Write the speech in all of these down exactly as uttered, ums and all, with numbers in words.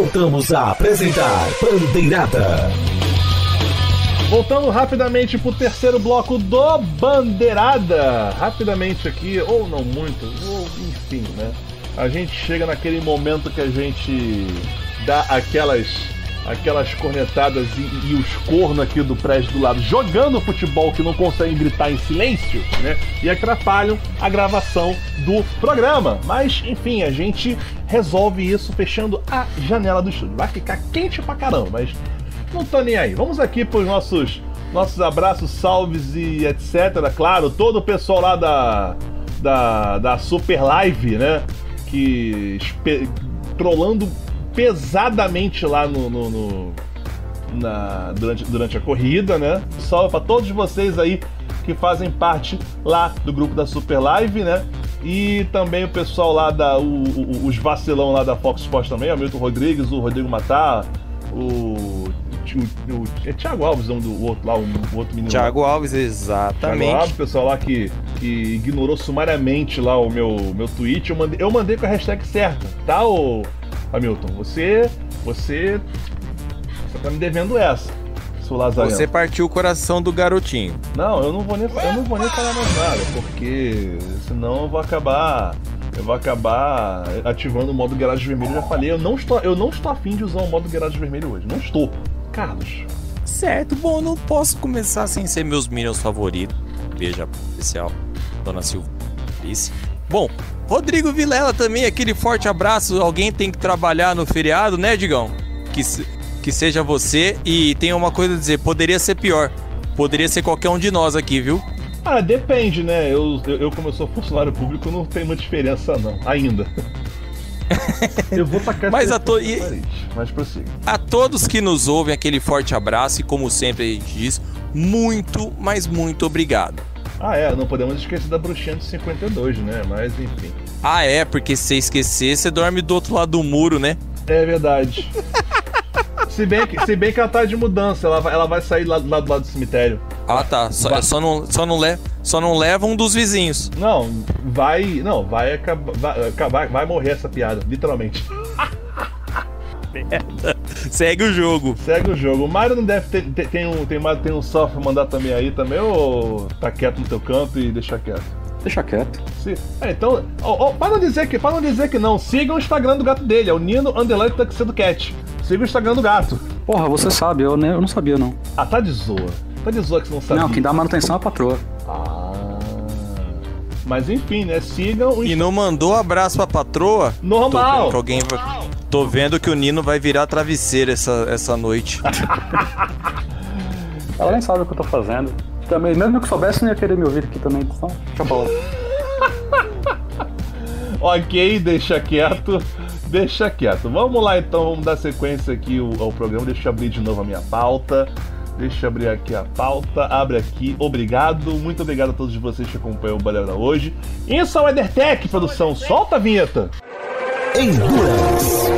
voltamos a apresentar Bandeirada. Voltando rapidamente pro terceiro bloco do Bandeirada. Rapidamente aqui, ou não muito, ou enfim, né? A gente chega naquele momento que a gente dá aquelas, aquelas cornetadas e, e os cornos aqui do prédio do lado jogando futebol que não conseguem gritar em silêncio, né? E atrapalham a gravação do programa. Mas, enfim, a gente resolve isso fechando a janela do estúdio. Vai ficar quente pra caramba, mas não tô nem aí. Vamos aqui pros nossos, nossos abraços, salves e etcétera. Claro, todo o pessoal lá da, da, da Super Live, né? Que espe- trolando pesadamente lá no, no, no na, durante, durante a corrida, né? Salve pra todos vocês aí que fazem parte lá do grupo da Super Live, né? E também o pessoal lá da... O, o, os vacilão lá da Fox Sports também, o Milton Rodrigues, o Rodrigo Matar, o... O, o, é Thiago Alves, o do outro lá, o, o outro menino. Thiago lá. Alves, exatamente. Thiago Alves, o pessoal lá que, que ignorou sumariamente lá o meu, meu tweet. Eu mandei, eu mandei com a hashtag certa, tá, ô Hamilton? Você. Você. Você tá me devendo essa, seu Lazareno. Você partiu o coração do garotinho. Não, eu não vou nem, eu não vou nem falar mais nada, porque senão eu vou acabar. Eu vou acabar ativando o modo garagem vermelho. Eu já falei, eu não estou, eu não estou afim de usar o modo garagem vermelho hoje. Não estou. Carlos. Certo, bom, não posso começar sem ser meus Minions favoritos. Beijo especial, Dona Silva. Bom, Rodrigo Vilela também, aquele forte abraço. Alguém tem que trabalhar no feriado, né, Digão? Que, que seja você. E tem uma coisa a dizer, poderia ser pior. Poderia ser qualquer um de nós aqui, viu? Ah, depende, né? Eu, eu, eu como eu sou funcionário público, não tem muita diferença, não. Ainda. Eu vou tacar mas a, to... e... mas prossiga. A todos que nos ouvem, aquele forte abraço. E como sempre a gente diz, muito, mas muito obrigado. Ah, é, não podemos esquecer da bruxinha de cinquenta e dois, né? Mas enfim. Ah, é, porque se você esquecer, você dorme do outro lado do muro, né? É verdade. Se bem, que, se bem que ela tá de mudança, ela vai, ela vai sair lá, lá do lado do cemitério. Ah, tá. Só, vai... só, não, só, não le... só não leva um dos vizinhos. Não, vai. Não, vai acabar. Vai, vai, vai morrer essa piada, literalmente. Merda. Segue o jogo. Segue o jogo. O Mário não deve ter. Tem, tem um, tem, tem um salve pra mandar também aí também, ou tá quieto no teu canto e deixa quieto? Deixa quieto. Sim. É, então. Oh, oh, para não dizer que, para não dizer que não, siga o Instagram do gato dele, é o Nino Underline Tuxedo Cat. Siga o Instagram do gato. Porra, você sabe, eu, né, eu não sabia não. Ah, tá de zoa. Tá de zoa que você não sabia. Não, quem dá manutenção é a patroa. Ah. Mas enfim, né? Sigam o E não mandou abraço pra patroa? Normal. Tô vendo que, alguém vai... Tô vendo que o Nino vai virar travesseiro essa, essa noite. Ela nem sabe o que eu tô fazendo. Também, mesmo que soubesse, não ia querer me ouvir aqui também. Então, deixa pra lá. Ok, deixa quieto. Deixa quieto. Vamos lá então, vamos dar sequência aqui ao, ao programa. Deixa eu abrir de novo a minha pauta. Deixa eu abrir aqui a pauta. Abre aqui. Obrigado. Muito obrigado a todos vocês que acompanham o Bandeirada hoje. Isso é o EtherTech, produção. Solta a vinheta. Endurance.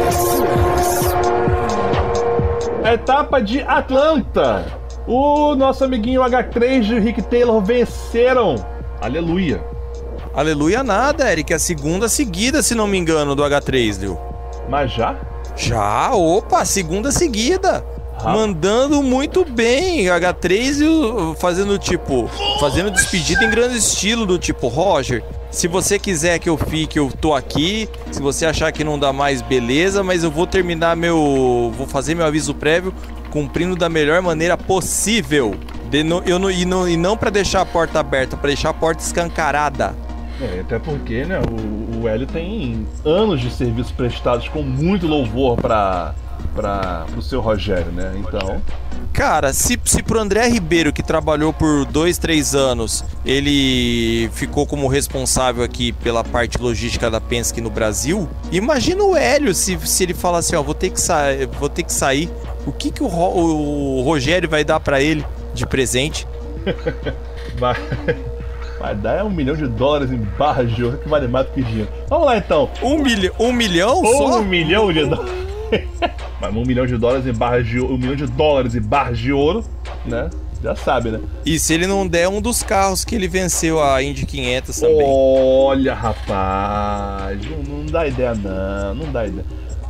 A etapa de Atlanta. O nosso amiguinho H três e o Rick Taylor venceram. Aleluia. Aleluia nada, Eric. É a segunda seguida, se não me engano, do H três, viu? Mas já? Já, opa, segunda seguida. Ah. Mandando muito bem. H três e o, fazendo tipo, fazendo despedida em grande estilo, do tipo, Roger, se você quiser que eu fique, eu tô aqui. Se você achar que não dá mais, beleza, mas eu vou terminar meu... Vou fazer meu aviso prévio cumprindo da melhor maneira possível. De no, eu no, e, no, e não pra deixar a porta aberta, pra deixar a porta escancarada. É, até porque, né, o, o Hélio tem anos de serviços prestados com muito louvor pra, pra, pro seu Rogério, né, então... Cara, se, se pro André Ribeiro, que trabalhou por dois, três anos, ele ficou como responsável aqui pela parte logística da Penske no Brasil, imagina o Hélio se, se ele falar assim, ó, vou ter que, sa vou ter que sair, o que que o, Ro o Rogério vai dar pra ele de presente? Vai... Vai dar um milhão de dólares em barras de ouro, que vale mais do que dinheiro. Vamos lá então. Um, milho, um milhão um só? Um milhão de dólares. Mas um milhão de dólares em barras de ouro. Um milhão de dólares em barras de ouro, né? Já sabe, né? E se ele não der um dos carros que ele venceu a Indy quinhentos também? Olha, rapaz. Não, não dá ideia, não. Não dá ideia.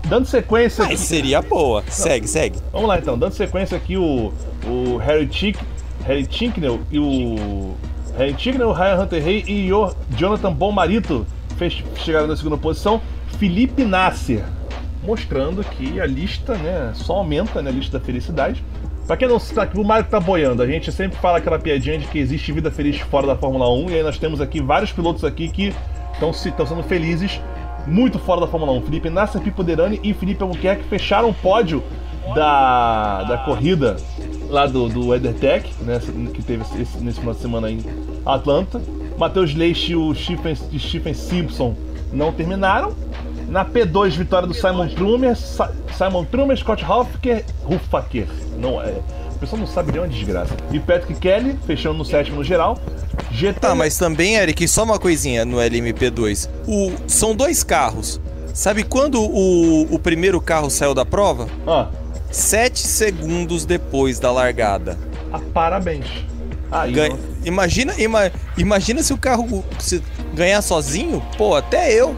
Dando sequência Mas aqui... seria boa. Segue, segue. Vamos lá então, dando sequência aqui, o, o Harry Chick, Harry Chinknell e o... Harry Chinknell, Ryan Hunter Rey e o Jonathan Bonmarito fez, chegaram na segunda posição. Felipe Nasser, mostrando que a lista, né, só aumenta, né, a lista da felicidade. Pra quem não sabe, o Mário que tá boiando, a gente sempre fala aquela piadinha de que existe vida feliz fora da Fórmula um, e aí nós temos aqui vários pilotos aqui que estão sendo felizes muito fora da Fórmula um. Felipe Nasser, Pipo Derani e Felipe Albuquerque fecharam o pódio da, da corrida lá do, do WeatherTech, né, que teve esse, nesse final de semana em Atlanta. Matheus Leite e o Stephen, Stephen Simpson não terminaram. Na P dois, vitória do Simon Trumer, Simon Trumer, Scott Huffaker, Huffaker, não é, o pessoal não sabe nem uma desgraça. E Patrick Kelly, fechando no sétimo no geral. G T... Tá, mas também, Eric, só uma coisinha no L M P dois. O, são dois carros. Sabe quando o, o primeiro carro saiu da prova? Ah. Sete segundos depois da largada. Ah, parabéns. Aí, Ganha... imagina, ima... imagina se o carro se ganhar sozinho. Pô, até eu.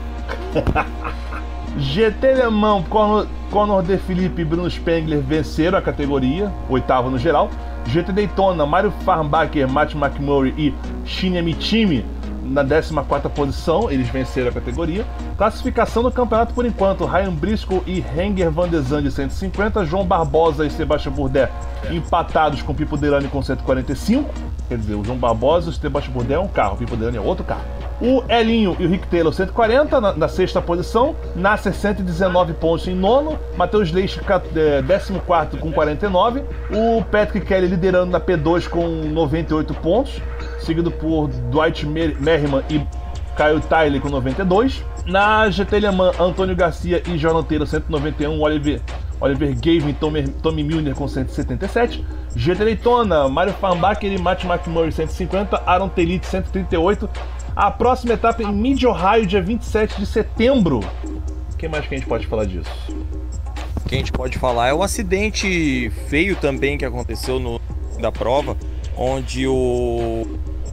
G T Le Mans, Conor, Conor De Philippe e Bruno Spengler venceram a categoria, oitavo no geral. G T Daytona, Mario Farnbacher, Matt McMurray e Shinya Michimi na décima quarta posição, eles venceram a categoria. Classificação do campeonato por enquanto, Ryan Briscoe e Renger Van de Zandt cento e cinquenta, João Barbosa e Sebastian Bourdais empatados com Pipo Derani com cento e quarenta e cinco. Quer dizer, o João Barbosa e o Sebastian Bourdais é um carro, o Pipo Derani é outro carro. O Elinho e o Rick Taylor cento e quarenta na, na sexta posição, Nasser cento e dezenove pontos em nono, Matheus Leite décimo quarto com quarenta e nove, o Patrick Kelly liderando na P dois com noventa e oito pontos, seguido por Dwight Merriman e Kyle Tyler com noventa e dois. Na G T Le Mans, Antônio Garcia e Jordan Taylor cento e noventa e um, Oliver, Oliver Gavin e Tommy, Tommy Milner com cento e setenta e sete. G T Daytona, Mario Farnbacher e Matt McMurray cento e cinquenta, Aaron Telite cento e trinta e oito. A próxima etapa em Mid-Ohio, dia vinte e sete de setembro. O que mais que a gente pode falar disso? O que a gente pode falar é o acidente feio também que aconteceu no da prova, onde o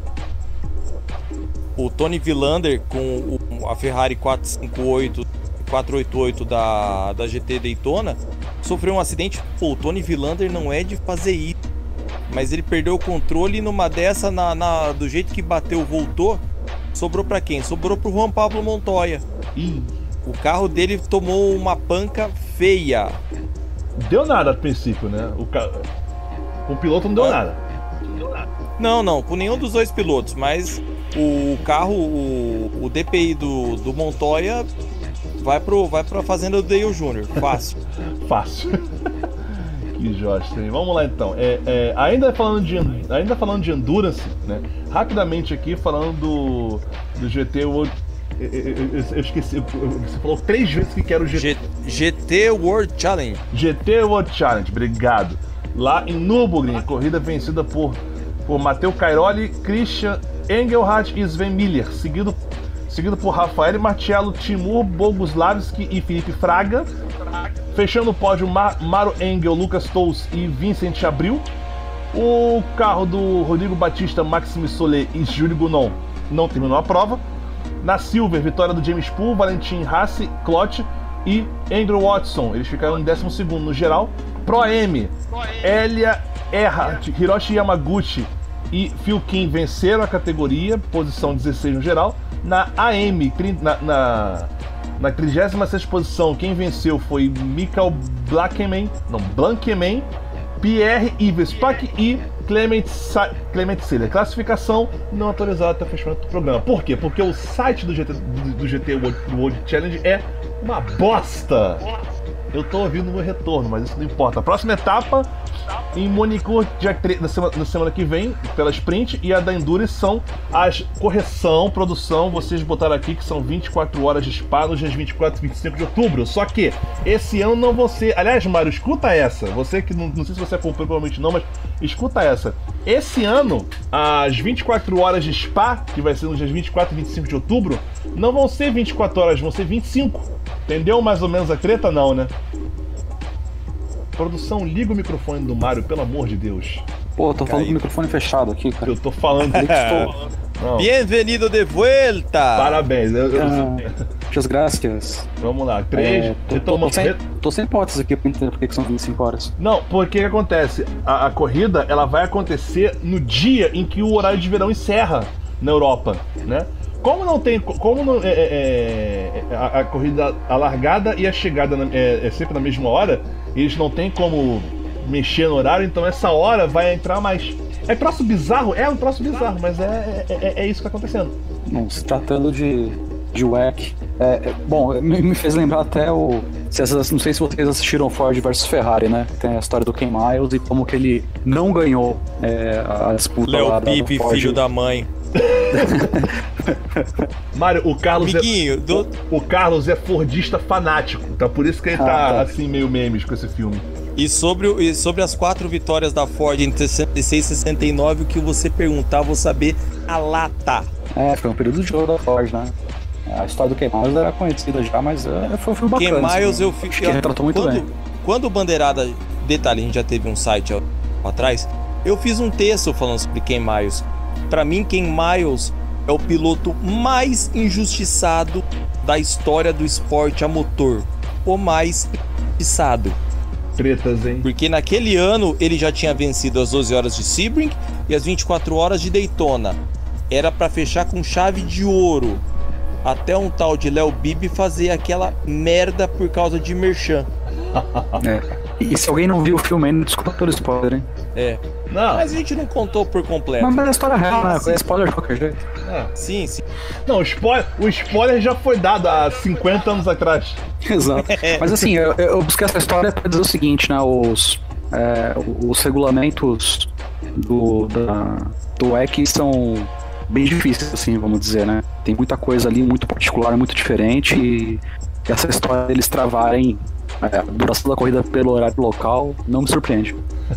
o Tony Villander com o, a Ferrari quatrocentos e cinquenta e oito, quatrocentos e oitenta e oito da, da G T Daytona sofreu um acidente. Pô, o Tony Villander não é de fazer isso, mas ele perdeu o controle e numa dessa, na, na, do jeito que bateu, voltou. Sobrou pra quem? Sobrou pro Juan Pablo Montoya. Ih. O carro dele tomou uma panca feia. Deu nada a princípio, né? O, ca... o piloto não deu ah. nada. Não, não, com nenhum dos dois pilotos, mas o carro, o, o D P I do, do Montoya vai, pro, vai pra fazenda do Dale Júnior Fácil. Fácil. Que josta, hein? Vamos lá então. É, é, ainda, falando de, ainda falando de Endurance, né? Rapidamente aqui, falando do, do G T World. Eu, eu, eu esqueci, você falou três vezes que quero o G T. G, G T World Challenge. G T World Challenge, obrigado. Lá em Nürburgring, corrida vencida por, por Matteo Cairoli, Christian Engelhardt e Sven Miller, seguido, seguido por Rafael Marcello, Timur Boguslavski e Felipe Fraga. Fechando o pódio, Mar Maro Engel, Lucas Tous e Vincent Abril. O carro do Rodrigo Batista, Maxime Solé e Júlio Gounon não terminou a prova. Na Silver, vitória do James Poole, Valentin Hassi, Clot e Andrew Watson. Eles ficaram em décimo segundo no geral. Pro M, Elia Erhardt, Hiroshi Yamaguchi e Phil Kim venceram a categoria, posição dezesseis no geral. Na A M, na... na Na trigésima sexta posição, quem venceu foi Michael Blankeman, não, Blankeman, Pierre Yves Pac e Clement, Sa Clement Seller. Classificação não atualizada até o fechamento do programa. Por quê? Porque o site do G T, do, do G T World, World Challenge é uma bosta. Eu tô ouvindo o meu retorno, mas isso não importa. A próxima etapa em Monicourt, dia três, na, semana, na semana que vem, pela Sprint, e a da Endurance são as correção, produção, vocês botaram aqui que são vinte e quatro horas de Spa nos dias vinte e quatro e vinte e cinco de outubro. Só que esse ano não vão ser... Aliás, Mário, escuta essa. Você que não, não sei se você acompanhou, provavelmente não, mas escuta essa. Esse ano, as vinte e quatro horas de Spa, que vai ser nos dias vinte e quatro e vinte e cinco de outubro, não vão ser vinte e quatro horas, vão ser vinte e cinco. Entendeu mais ou menos a treta? Não, né? Produção, liga o microfone do Mário, pelo amor de Deus. Pô, eu tô falando com o microfone fechado aqui, cara. Eu tô falando. Não. Bem-vindo de volta! Parabéns. Eu, eu, Ah. Muitas graças. Vamos lá, três. É, tô, tô, tô, sem, tô sem hipótese aqui pra entender por que são vinte e cinco horas. Não, porque o que acontece? A, a corrida ela vai acontecer no dia em que o horário de verão encerra na Europa, né? Como não tem. Como não, é, é, é, a, a corrida, a largada e a chegada na, é, é sempre na mesma hora, eles não tem como mexer no horário, então essa hora vai entrar mais. É troço bizarro? É um troço bizarro, mas é, é, é isso que tá acontecendo. Bom, se tratando de, de W E C, é, é, bom, me, me fez lembrar até o. Se essas, não sei se vocês assistiram Ford versus Ferrari, né? Tem a história do Ken Miles e como que ele não ganhou é, a disputa Léo lá da Pipe, Ford. filho da mãe. Mário, o Carlos Amiguinho, é, do... o, o Carlos é fordista fanático, tá? Por isso que ele tá, ah, tá assim meio memes com esse filme. E sobre, o, e sobre as quatro vitórias da Ford entre sessenta e seis e sessenta e nove, o que você perguntar, eu vou saber a lata. É, foi um período de ouro da Ford, né? A história do Ken Miles era conhecida já, mas é, foi um filme bacana. Ken Miles assim, eu fico. Acho que ele retratou muito quando, bem. Quando o Bandeirada. Detalhe, a gente já teve um site atrás. Eu fiz um texto falando sobre Ken Miles. Pra mim, Ken Miles é o piloto mais injustiçado da história do esporte a motor. O mais injustiçado. Tretas, hein? Porque naquele ano ele já tinha vencido as doze horas de Sebring e as vinte e quatro horas de Daytona. Era pra fechar com chave de ouro. Até um tal de Léo Bibi fazer aquela merda por causa de merchan. É. E se alguém não viu o filme ainda, desculpa pelo spoiler, hein? É. Não. Mas a gente não contou por completo. Mas, mas é história real, né? Sim. É spoiler de qualquer jeito. É. Sim, sim. Não, o spoiler, o spoiler já foi dado há cinquenta anos atrás. Exato. Mas assim, eu, eu busquei essa história pra dizer o seguinte, né? Os, é, os regulamentos do, da, do W E C são bem difíceis, assim, vamos dizer, né? Tem muita coisa ali, muito particular, muito diferente, e essa história deles travarem é, a duração da corrida pelo horário local não me surpreende.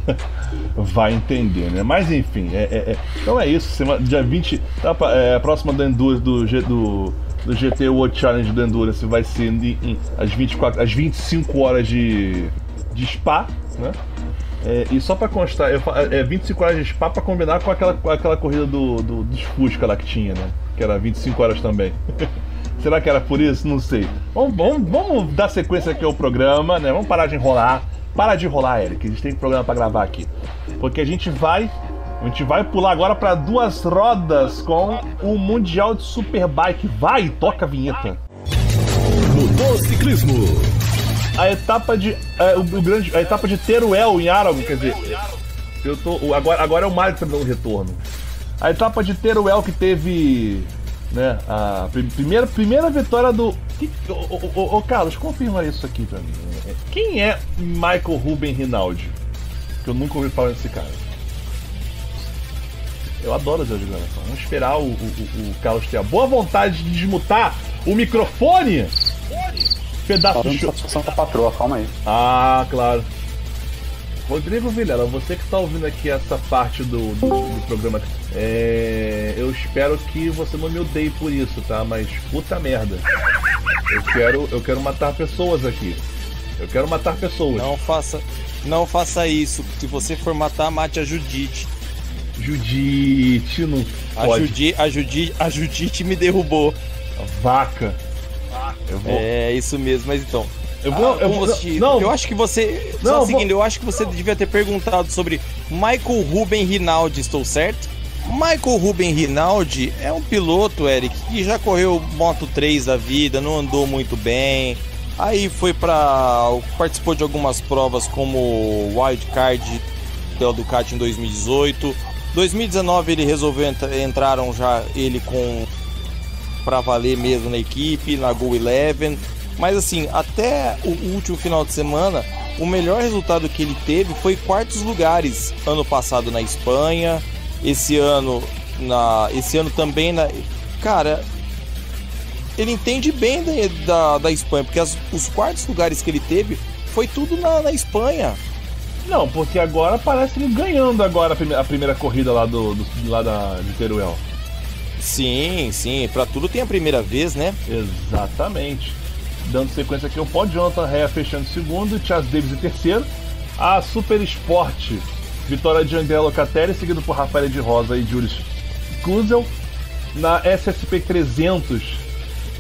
Vai entender, né? Mas enfim, é, é, é. Então é isso. Semana, dia vinte, tá, é, a próxima do Endurance do, do, do G T World Challenge do Endurance vai ser em, em, às, vinte e quatro, às vinte e cinco horas de, de Spa, né? É, e só pra constar, eu, é vinte e cinco horas de Spa pra combinar com aquela, com aquela corrida do, do, dos Fusca lá que tinha, né? Que era vinte e cinco horas também. Será que era por isso? Não sei. Vamos, vamos, vamos dar sequência aqui ao programa, né? Vamos parar de enrolar. Para de enrolar, Eric. A gente tem programa pra gravar aqui. Porque a gente vai. A gente vai pular agora pra duas rodas com o Mundial de Superbike. Vai, toca a vinheta. Motociclismo. A etapa de. É, o, o grande, a etapa de Teruel em Aragon, quer dizer. Eu tô. Agora, agora é o Mário que tá me dando um retorno. A etapa de Teruel que teve. Né, a primeira, primeira vitória do. Ô, Carlos, confirma isso aqui pra mim. Quem é Michael Ruben Rinaldi? Que eu nunca ouvi falar desse cara. Eu adoro essa gravação. Vamos esperar o, o, o Carlos ter a boa vontade de desmutar o microfone. Pedaço de satisfação com a patroa, calma aí. Ah, claro. Rodrigo Vilela, você que está ouvindo aqui essa parte do, do, do programa, é, eu espero que você não me odeie por isso, tá? Mas puta merda. Eu quero, eu quero matar pessoas aqui. Eu quero matar pessoas. Não faça, não faça isso. Se você for matar, mate a Judite. Judite, não A pode. Judite, a Judite, a Judite me derrubou. A vaca. Eu vou. É isso mesmo, mas então. Eu vou. Ah, eu como vou. você- Não, eu acho que você. Não, Só vou- seguindo, eu acho que você devia ter perguntado sobre Michael Ruben Rinaldi, estou certo? Michael Ruben Rinaldi é um piloto, Eric, que já correu Moto três da vida, não andou muito bem. Aí foi pra. Participou de algumas provas como Wildcard pela Ducati em dois mil e dezoito. dois mil e dezenove ele resolveu entrar, entraram já ele com pra valer mesmo na equipe, na Go Eleven. Mas assim, até o último final de semana, o melhor resultado que ele teve foi quartos lugares. Ano passado na Espanha, esse ano na, esse ano também na, cara, ele entende bem da, da, da Espanha, porque as, os quartos lugares que ele teve foi tudo na, na Espanha. Não, porque agora parece ele ganhando agora a primeira, a primeira corrida lá do, do lá da de Teruel. Sim, sim, pra tudo tem a primeira vez, né? Exatamente. Dando sequência aqui, o pódio, Jonathan Rea fechando segundo, Chas Davis em terceiro. A Super Sport, vitória de André Locatelli, seguido por Rafael de Rosa e Julius Kuzel. Na S S P trezentos,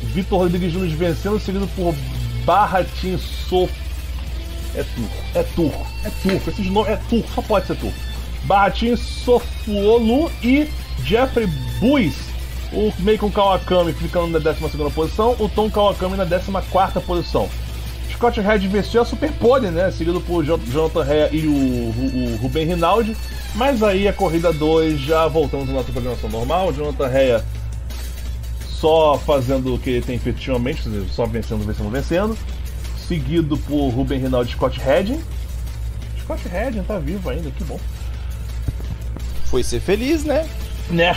Vitor Rodrigues Nunes vencendo, seguido por Barratin Sof. É turco, é turco, é turco, esses nomes é turco, só pode ser turco. Barratin Sofuolu e Jeffrey Buis, o Meikon Kawakami ficando na décima segunda posição, o Tom Kawakami na décima quarta posição. Scott Head venceu a Super Pole, né? Seguido por Jonathan Rea e o, o, o Ruben Rinaldi. Mas aí a corrida dois, já voltamos à nossa programação normal. O Jonathan Rea só fazendo o que ele tem feito ultimamente, só vencendo, vencendo, vencendo. Seguido por Ruben Rinaldi e Scott Head. Scott Head tá vivo ainda, que bom. Foi ser feliz, né? Né?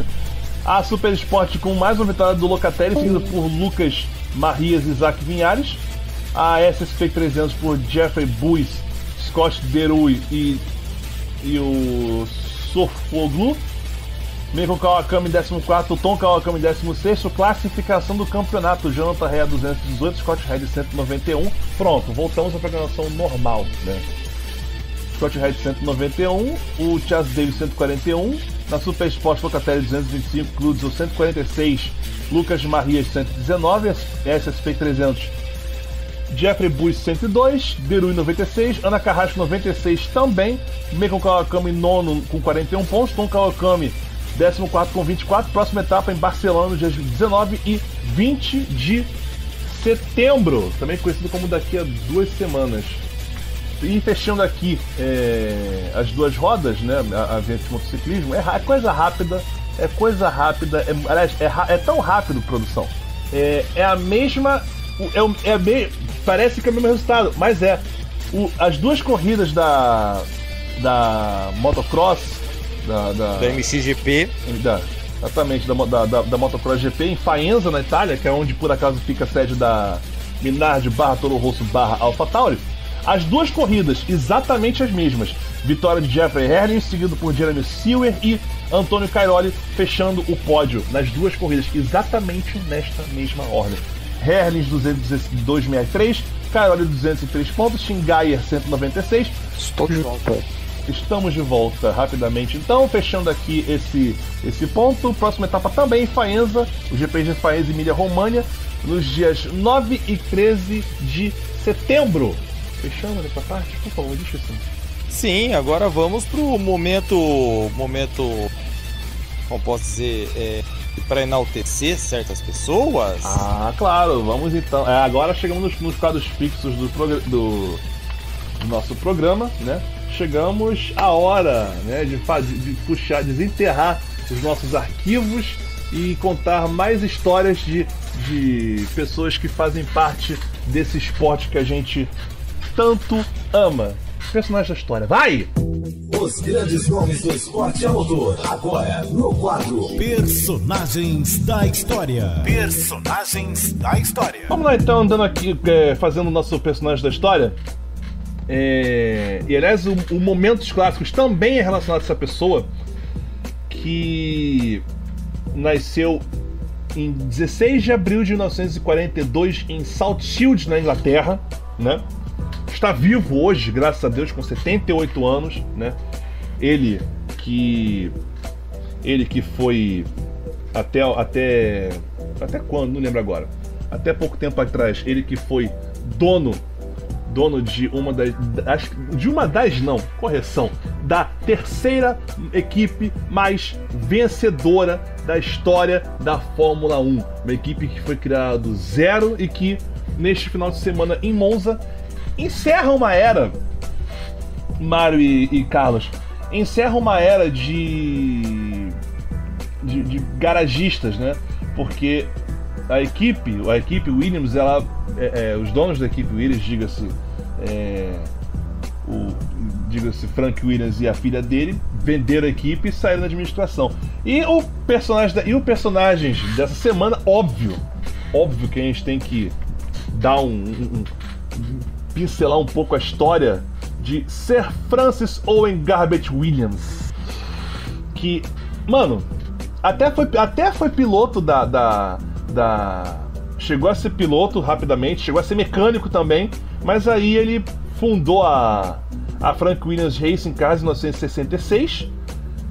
A Super Sport com mais uma vitória do Locatelli, seguido por Lucas Marias e Isaac Vinhares. A S S P trezentos por Jeffrey Buis, Scott Derui e, e o Sofoglu. Meikon Kawakami décimo quarto, Tom Kawakami décimo sexto. Classificação do campeonato: Jonathan Rea duzentos e dezoito, Scott Head cento e noventa e um. Pronto, voltamos à programação normal, né? Scott Head cento e noventa e um, o Chas Davis cento e quarenta e um. Na Super Sport, Locatelli duzentos e vinte e cinco, Cludes cento e quarenta e seis, Lucas Marias cento e dezenove, S S P trezentos, Jeffrey Buis cento e dois, Derui noventa e seis, Ana Carrasco noventa e seis também, Meikon Kawakami nono com quarenta e um pontos, Tom Kawakami décimo quarto com vinte e quatro. Próxima etapa em Barcelona, nos dias dezenove e vinte de setembro, também conhecido como daqui a duas semanas. E fechando aqui é, as duas rodas, né, a, a evento de motociclismo, é, é coisa rápida, é coisa rápida, é, aliás, é, é tão rápido, produção, é, é a mesma, é, é me, parece que é o mesmo resultado, mas é, o, as duas corridas da, da motocross, da, da, da M X G P, da, exatamente, da, da, da, da motocross G P em Faenza, na Itália, que é onde por acaso fica a sede da Minardi barra Toro Rosso barra AlphaTauri. As duas corridas, exatamente as mesmas. Vitória de Jeffrey Herlings, seguido por Jeremy Seawer e Antônio Cairoli, fechando o pódio nas duas corridas, exatamente nesta mesma ordem. Herlings duzentos e dois vírgula sessenta e três, Cairoli duzentos e três pontos, Shingayer cento e noventa e seis. Estou de volta. Estamos de volta rapidamente, então, fechando aqui esse, esse ponto. Próxima etapa também em Faenza, o G P de Faenza e Emília-Romagna, nos dias nove e treze de setembro. Fechando essa parte, por favor, deixa assim. Sim, agora vamos pro momento, momento, como posso dizer, é, para enaltecer certas pessoas. Ah, claro, vamos então. É, agora chegamos nos, nos quadros fixos do, do, do nosso programa, né? Chegamos à hora, né, de, de, de puxar, desenterrar os nossos arquivos e contar mais histórias de, de pessoas que fazem parte desse esporte que a gente tanto ama. Personagens da história, vai! Os grandes nomes do esporte a motor, agora no quadro Personagens da História. Personagens da História. Vamos lá então, andando aqui, é, fazendo o nosso personagem da história. É, e aliás, o, o Momentos Clássicos também é relacionado a essa pessoa que nasceu em dezesseis de abril de mil novecentos e quarenta e dois em South Shields, na Inglaterra, né? Está vivo hoje, graças a Deus, com setenta e oito anos, né? Ele que ele que foi até até até quando, não lembro agora. Até pouco tempo atrás, ele que foi dono dono de uma das de uma das não, correção, da terceira equipe mais vencedora da história da Fórmula um. Uma equipe que foi criada do zero e que neste final de semana em Monza encerra uma era, Mário e, e Carlos, encerra uma era de, de, de garagistas, né? Porque a equipe, a equipe Williams, ela, é, é, os donos da equipe Williams, diga-se, é, o, diga-se Frank Williams e a filha dele, venderam a equipe e saíram da administração. E o personagem, da, e o personagens dessa semana, óbvio, óbvio que a gente tem que dar um, um, um pincelar um pouco a história de Sir Francis Owen Garbutt Williams, que, mano, até foi, até foi piloto da, da, da... chegou a ser piloto rapidamente, chegou a ser mecânico também, mas aí ele fundou a, a Frank Williams Racing Cars em mil novecentos e sessenta e seis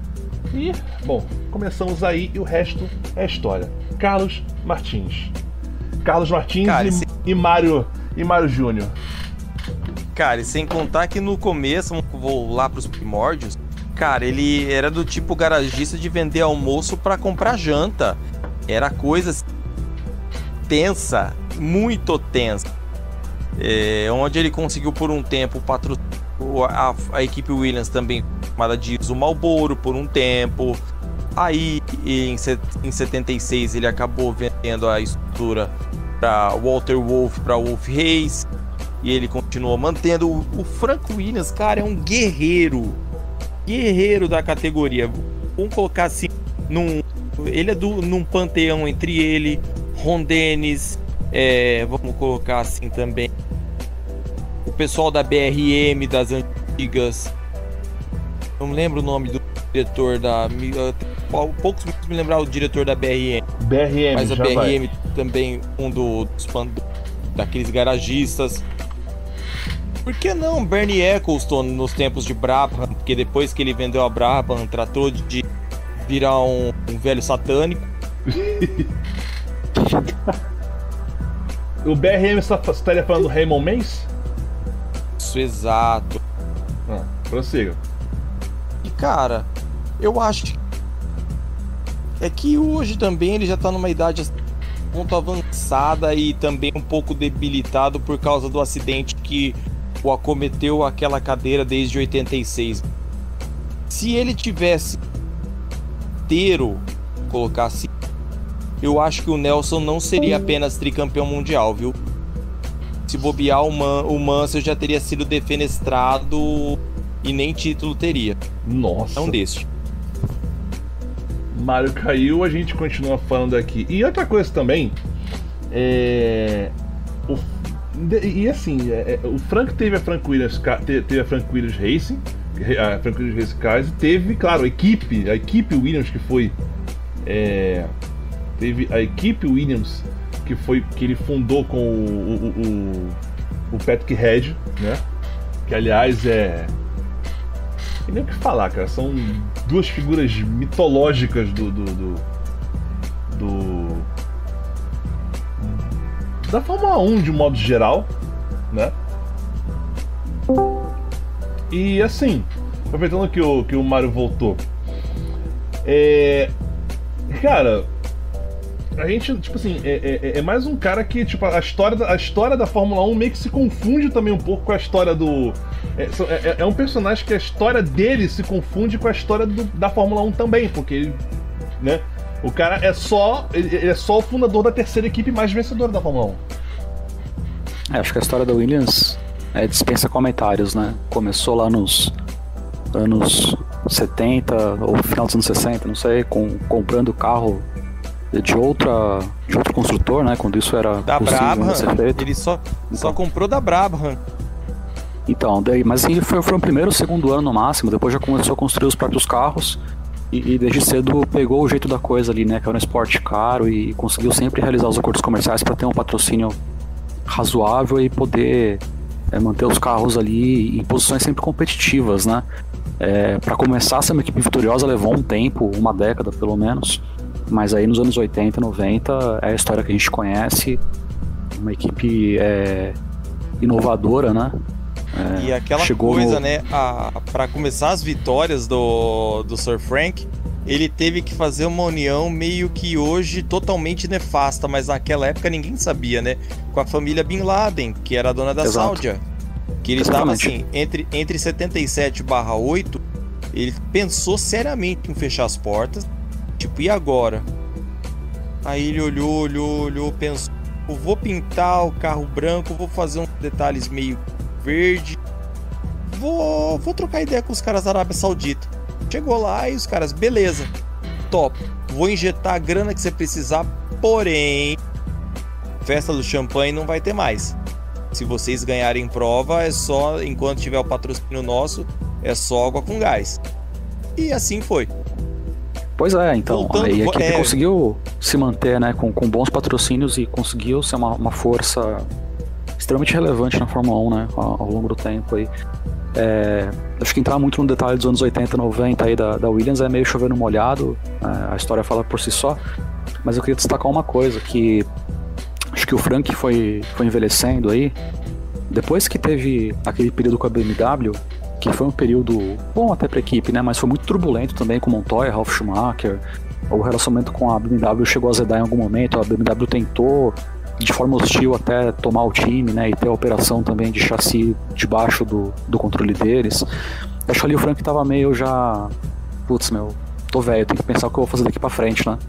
e, bom, começamos aí e o resto é história. Carlos Martins, Carlos Martins Cara, e, esse... e Mário e Mário Júnior. Cara, e sem contar que no começo, vou lá pros primórdios, cara, ele era do tipo garagista de vender almoço pra comprar janta. Era coisa tensa, muito tensa. É, onde ele conseguiu por um tempo patrocinar a, a equipe Williams também, chamada de Marlboro por um tempo. Aí em, em setenta e seis ele acabou vendendo a estrutura para Walter Wolf, para Wolf Reis, e ele continuou mantendo. O, o Frank Williams, cara, é um guerreiro, guerreiro da categoria. Vamos colocar assim, num, ele é do, num panteão entre ele, Ron Dennis, é, vamos colocar assim também, o pessoal da B R M das antigas. Não me lembro o nome do diretor da. Poucos me lembrar o diretor da B R M. B R M, mas a já B R M vai. também, um do, dos daqueles garagistas. Por que não Bernie Eccleston nos tempos de Brabham? Porque depois que ele vendeu a Brabham, tratou de virar um, um velho satânico. O B R M você estaria falando do Raymond Mace? Isso, exato. Ah, prossiga. E cara, eu acho que é que hoje também ele já tá numa idade muito avançada e também um pouco debilitado por causa do acidente que o acometeu aquela cadeira desde oitenta e seis. Se ele tivesse inteiro, colocar assim, eu acho que o Nelson não seria apenas tricampeão mundial, viu? Se bobear, o, Man, o Mansell já teria sido defenestrado e nem título teria. Nossa. Não deste. Mário caiu, a gente continua falando aqui. E outra coisa também, é... O... E assim, é... o Frank teve a Frank Williams, teve a Frank Williams Racing, a Frank Williams Racing Cars, e teve, claro, a equipe, a equipe Williams que foi, é... teve a equipe Williams que foi que ele fundou com o, o, o, o Patrick Head, né? Que aliás é nem o que falar, cara. São duas figuras mitológicas do, do, do, do da Fórmula um de modo geral, né? E assim, aproveitando que o, que o Mário voltou, é... cara, a gente, tipo assim, é, é, é mais um cara que, tipo, a história, da, a história da Fórmula um meio que se confunde também um pouco com a história do... É, é, é um personagem que a história dele se confunde com a história do, da Fórmula um também, porque ele, né, o cara é só, ele, ele é só o fundador da terceira equipe mais vencedora da Fórmula um. É, acho que a história da Williams é, dispensa comentários, né? Começou lá nos anos setenta, ou final dos anos sessenta, não sei, com, comprando carro de outra de outro construtor, né? Quando isso era da Brabham, ele só, então, só comprou da Brabham. Então, daí, mas assim, foi, foi o primeiro, segundo ano no máximo, depois já começou a construir os próprios carros e, e desde cedo pegou o jeito da coisa ali, né? Que era um esporte caro e conseguiu sempre realizar os acordos comerciais para ter um patrocínio razoável e poder é, manter os carros ali em posições sempre competitivas, né? É, para começar a ser uma equipe vitoriosa levou um tempo, uma década pelo menos. Mas aí nos anos oitenta, noventa é a história que a gente conhece, uma equipe é, inovadora, né? É, e aquela coisa, no... né, a, pra começar as vitórias do, do Sir Frank, ele teve que fazer uma união meio que hoje totalmente nefasta, mas naquela época ninguém sabia, né? Com a família Bin Laden, que era a dona da Saudia. Que ele estava assim, entre, entre setenta e sete barra oito, ele pensou seriamente em fechar as portas. Tipo, e agora? Aí ele olhou, olhou, olhou, pensou, eu vou pintar o carro branco, vou fazer uns detalhes meio verde, vou, vou trocar ideia com os caras da Arábia Saudita. Chegou lá e os caras, beleza, top, vou injetar a grana que você precisar, porém, festa do champanhe não vai ter mais. Se vocês ganharem prova, é só, enquanto tiver o patrocínio nosso, é só água com gás. E assim foi. Pois é, então, Voltando, aí a equipe é... conseguiu se manter, né, com, com bons patrocínios e conseguiu ser uma, uma força extremamente relevante na Fórmula um, né, ao, ao longo do tempo aí. É, acho que entrar muito no detalhe dos anos oitenta, noventa aí da, da Williams é meio chover no molhado, é, a história fala por si só, mas eu queria destacar uma coisa, que acho que que o Frank foi, foi envelhecendo aí, depois que teve aquele período com a B M W, que foi um período bom até pra equipe, né? Mas foi muito turbulento também com Montoya, Ralf Schumacher. O relacionamento com a B M W chegou a azedar em algum momento. A B M W tentou, de forma hostil, até tomar o time, né? E ter a operação também de chassi debaixo do, do controle deles. Acho que ali o Frank tava meio já... Putz, meu, tô velho, tenho que pensar o que eu vou fazer daqui pra frente, né?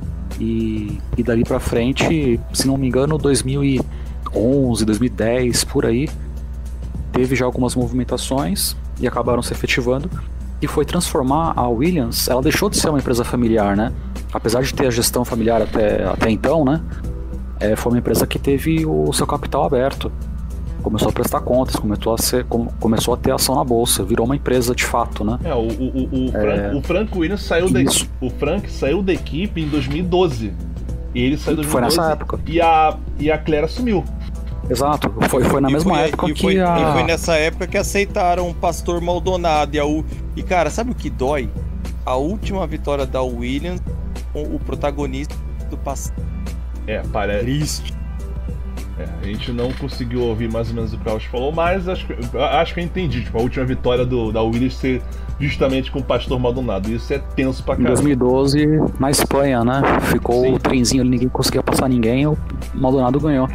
E, e dali pra frente, se não me engano, dois mil e onze, dois mil e dez, por aí, teve já algumas movimentações e acabaram se efetivando, e foi transformar a Williams. Ela deixou de ser uma empresa familiar, né? Apesar de ter a gestão familiar até, até então, né? É, foi uma empresa que teve o seu capital aberto, começou a prestar contas, começou a, ser, com, começou a ter ação na bolsa, virou uma empresa de fato, né? É, o, o, o, Frank, é... o Frank Williams saiu da, o Frank saiu da equipe em dois mil e doze. E ele saiu em dois mil e doze. Foi nessa época. E a, e a Claire assumiu. Exato, foi, foi na e mesma foi, época e que foi, a... E foi nessa época que aceitaram o Pastor Maldonado e a U... E cara, sabe o que dói? A última vitória da Williams com o protagonista do passado. É, parece... Triste. É, a gente não conseguiu ouvir mais ou menos o que o Carlos falou, mas acho, acho que eu entendi. Tipo, a última vitória do, da Williams ser justamente com o Pastor Maldonado. Isso é tenso pra caramba. Em dois mil e doze, na Espanha, né? Ficou Sim. o trenzinho ali, ninguém conseguia passar ninguém, o Maldonado ganhou.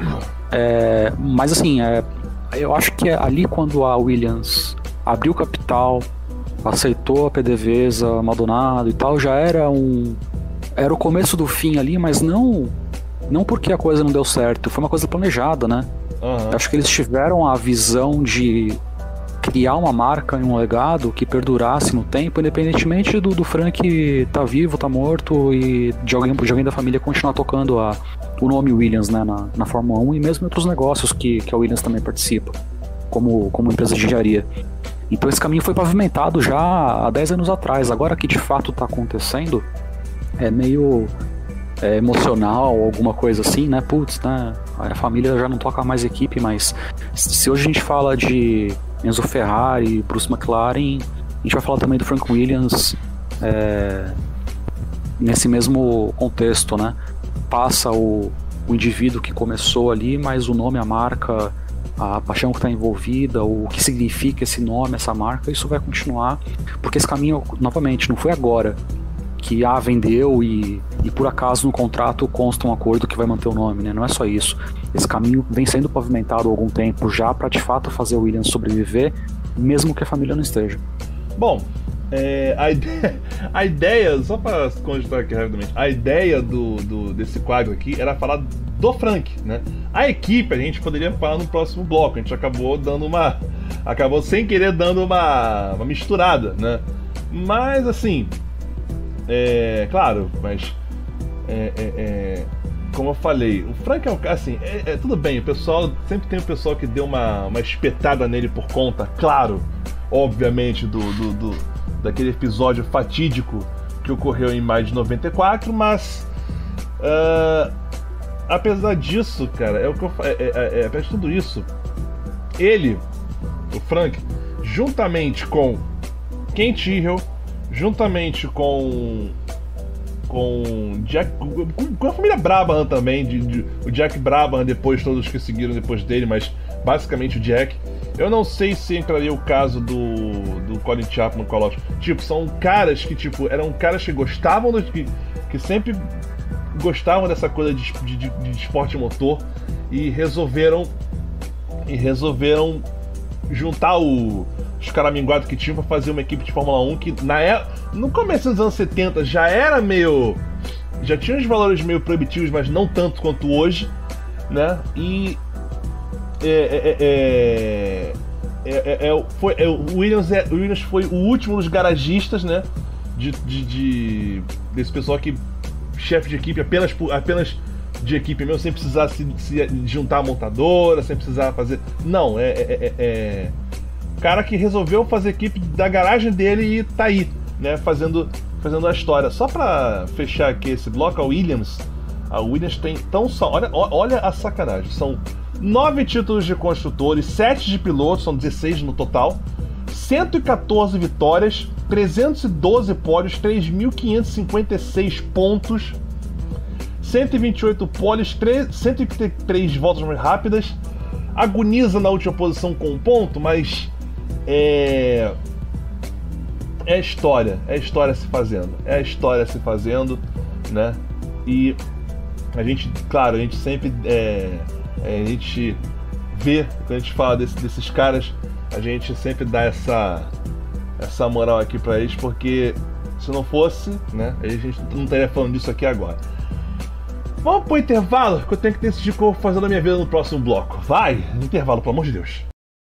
É, mas assim, é, eu acho que ali quando a Williams abriu capital, aceitou a PDVSA, Maldonado e tal, já era um... Era o começo do fim ali, mas não... Não porque a coisa não deu certo, foi uma coisa planejada, né? Uhum. Acho que eles tiveram a visão de criar uma marca e um legado que perdurasse no tempo, independentemente do, do Frank tá vivo, tá morto, e de alguém, de alguém da família continuar tocando a, o nome Williams, né, na, na Fórmula um, e mesmo em outros negócios que, que a Williams também participa, como, como empresa de engenharia. Então esse caminho foi pavimentado já há dez anos atrás. Agora que de fato tá acontecendo, é meio... É, emocional, alguma coisa assim, né? Putz, né? A família já não toca mais equipe, mas se hoje a gente fala de Enzo Ferrari, Bruce McLaren, a gente vai falar também do Frank Williams é, nesse mesmo contexto, né? Passa o, o indivíduo que começou ali, mas o nome, a marca, a paixão que está envolvida, o que significa esse nome, essa marca, isso vai continuar, porque esse caminho, novamente, não foi agora que ah, vendeu e, e por acaso no contrato consta um acordo que vai manter o nome, né? Não é só isso. Esse caminho vem sendo pavimentado há algum tempo já para de fato fazer o Williams sobreviver, mesmo que a família não esteja. Bom, é, a, ideia, a ideia, só para constatar aqui rapidamente, a ideia do, do, desse quadro aqui era falar do Frank, né? A equipe a gente poderia falar no próximo bloco, a gente acabou dando uma... acabou sem querer dando uma, uma misturada, né? Mas assim... É, claro, mas é, é, é, como eu falei, o Frank é o cara, assim, é, é, tudo bem, o pessoal, sempre tem o pessoal que deu uma, uma espetada nele por conta, claro, obviamente, do, do, do, daquele episódio fatídico que ocorreu em maio de noventa e quatro, mas uh, apesar disso, cara, é o que eu é, é, é, apesar de tudo isso, ele, o Frank, juntamente com Ken Tyrrell, juntamente com com Jack, com a família Brabham também, de, de, o Jack Brabham, depois todos que seguiram depois dele, mas basicamente o Jack. Eu não sei se entraria o caso do, do Colin Chapman com a Lotus. Tipo, são caras que tipo eram caras que gostavam do, que, que sempre gostavam dessa coisa de, de, de, de esporte motor e resolveram e resolveram juntar o os caraminguados que tinham pra fazer uma equipe de Fórmula um que na é... no começo dos anos setenta já era meio... já tinha uns valores meio proibitivos, mas não tanto quanto hoje, né? E... É, é, é, é, é, foi, é, o, Williams é, o Williams foi o último dos garagistas, né? De, de, de, desse pessoal que... chefe de equipe apenas, apenas de equipe mesmo, sem precisar se, se juntar a montadora, sem precisar fazer... Não, é... é, é, é... cara que resolveu fazer equipe da garagem dele e tá aí, né, fazendo, fazendo a história. Só pra fechar aqui esse bloco, a Williams, a Williams tem tão só, olha, olha a sacanagem, são nove títulos de construtores, sete de pilotos, são dezesseis no total, cento e quatorze vitórias, trezentos e doze pódios, três mil quinhentos e cinquenta e seis pontos, cento e vinte e oito poles, cento e trinta e três voltas mais rápidas. Agoniza na última posição com um ponto, mas é... É a história, é a história se fazendo. É a história se fazendo, né? E a gente, claro, a gente sempre... É, é, a gente vê, quando a gente fala desse, desses caras, a gente sempre dá essa, essa moral aqui pra eles, porque se não fosse, né, a gente não estaria falando disso aqui agora. Vamos pro intervalo, que eu tenho que decidir o que eu vou fazer na minha vida no próximo bloco. Vai! Intervalo, pelo amor de Deus.